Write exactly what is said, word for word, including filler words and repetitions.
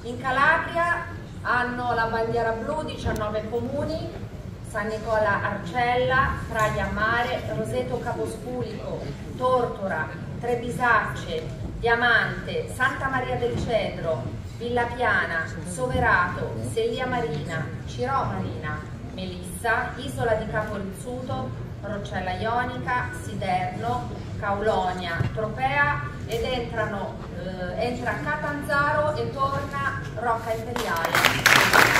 In Calabria hanno la bandiera blu diciannove comuni: San Nicola Arcella, Praia Mare, Roseto Capospulico, Tortora, Trebisacce, Diamante, Santa Maria del Cedro, Villa Piana, Soverato, Sellia Marina, Cirò Marina, Melissa, Isola di Capo Rizzuto, Roccella Ionica, Siderno, Caulonia, Tropea ed entrano, eh, entra Catanzaro e torna Rocca Imperiale.